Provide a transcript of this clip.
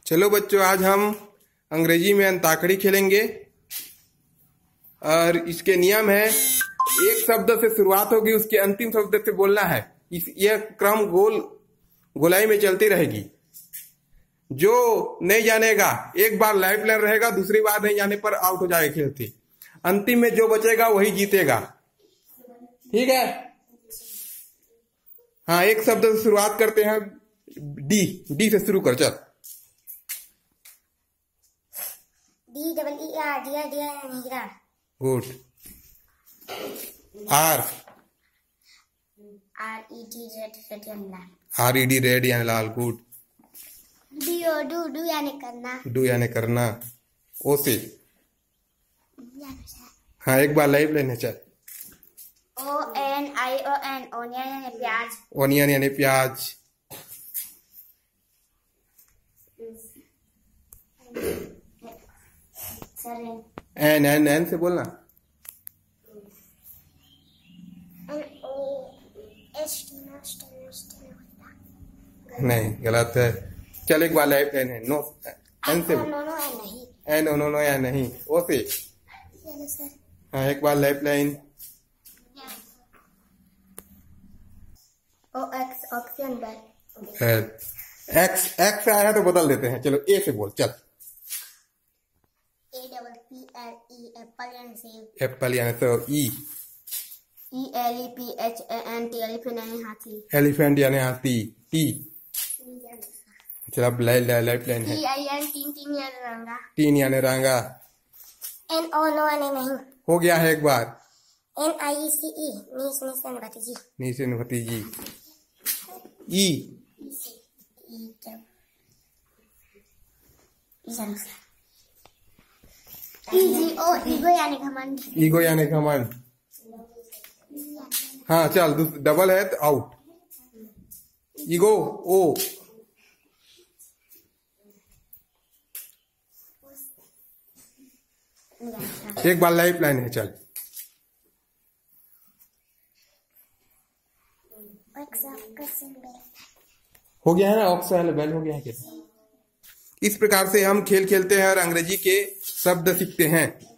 चलो बच्चों, आज हम अंग्रेजी में अंताक्षरी खेलेंगे और इसके नियम है, एक शब्द से शुरुआत होगी, उसके अंतिम शब्द से बोलना है। यह क्रम गोलाई में चलती रहेगी। जो नहीं जानेगा एक बार लाइफ लाइन रहेगा, दूसरी बार नहीं जाने पर आउट हो जाएगा खेल से। अंतिम में जो बचेगा वही जीतेगा। ठीक है? हाँ, एक शब्द से शुरुआत करते हैं। डी से शुरू कर, चल। DEER good. R RED red यानी लाल। गुड। डू यानी करना। डू यानी करना। ओ से हाँ, एक बार लाइव लेने, चल। ONION ओनियन यानी प्याज। ओनियन यानी प्याज। एन से बोलना। नहीं, गलत है। चल एक बार लाइव लेने। नो एन से। नो या नहीं। ओ से हाँ, एक बार लाइफ लाइन। एक्स आया है तो बदल देते हैं। चलो ए से बोल, चल। एप्पल यानी सेब। एप्पल यानी तो ई। ELEPHANT एलिफेंट यानी हाथी। एलिफेंट यानी हाथी। टी। चल अब लाइफ लाइन है। TIN यानी रंगा। टीन यानी रंगा। NO यानी नहीं। हो गया है एक बार। NIECE भतीजी। नीचे भतीजी। ई। ईगो यानी घमंड। ईगो यानी घमंड। हाँ चल, डबल है तो आउट। ईगो ओ। एक बार लाइफ लाइन है, चल। हो गया है ना, ऑक्सल बेल हो गया है। इस प्रकार से हम खेल खेलते हैं और अंग्रेजी के शब्द सीखते हैं।